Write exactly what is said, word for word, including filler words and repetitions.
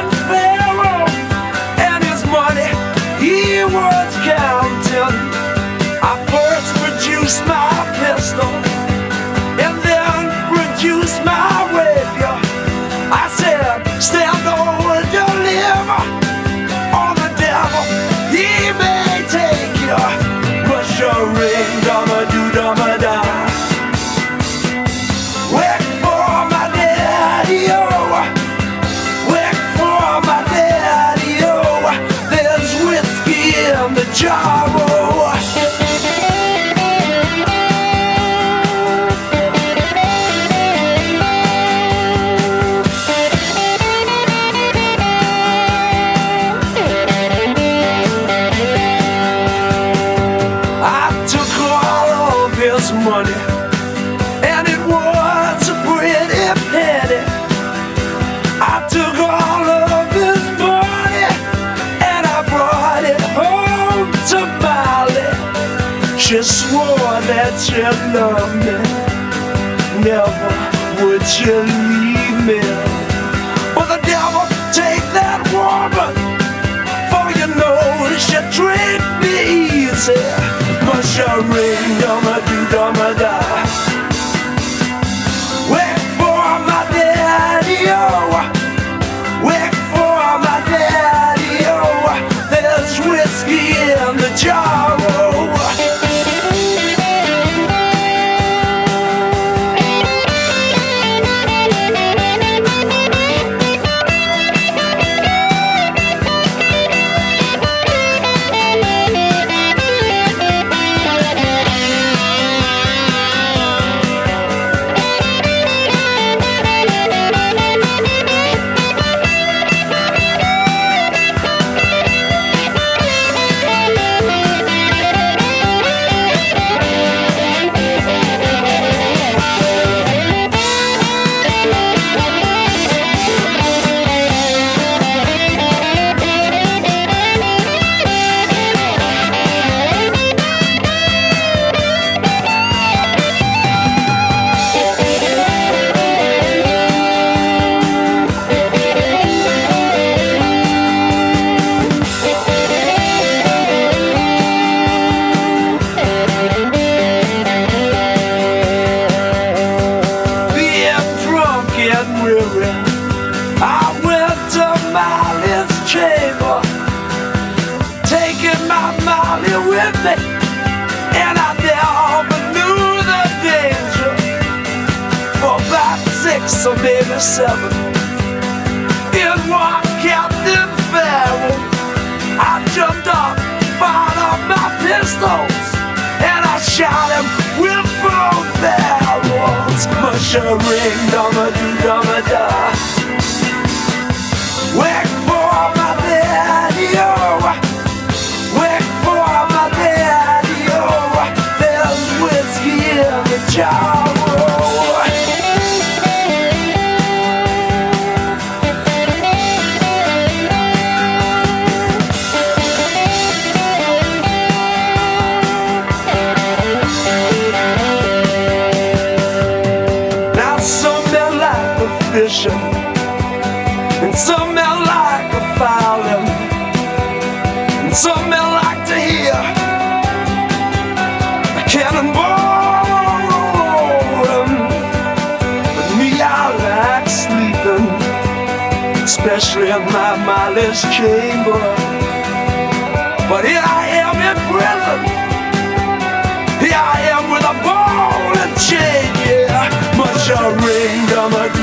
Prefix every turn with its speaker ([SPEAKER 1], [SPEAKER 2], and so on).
[SPEAKER 1] Pharaoh, and his money he was counting. I first produced my pistol, and then produced my rapier. I said, stand over, deliver, on the devil, he may take you. Push your ring, dumma do dumma da. Wait for my daddy, oh. Wait for my daddy, oh. There's whiskey in the jar, oh. Money, and it was a pretty penny. I took all of his money and I brought it home to Molly. She swore that she loved me, never would she leave me. But the devil take that woman, for you know she treat me easy. Push a ring, dumma do dumma da. Wait for my daddy, oh. Wait for my daddy, oh. There's whiskey in the jar, oh. I went to Molly's chamber, taking my Molly with me, and I never knew the danger. For about six or maybe seven, in one Captain Pharaoh, I jumped up, fired up my pistols, and I shot him with both barrels. Mush a ring, dumma do dumma da. Wait for my daddy, oh. Wait for my daddy, oh. There's whiskey in the jar, oh. Now some men like the fishing, and some men like a fowling, and some men like to hear a cannonball rolling. But me, I like sleeping, especially in my Molly's chamber. But here I am in prison, here I am with a ball and chain, yeah. Much a ring, dumma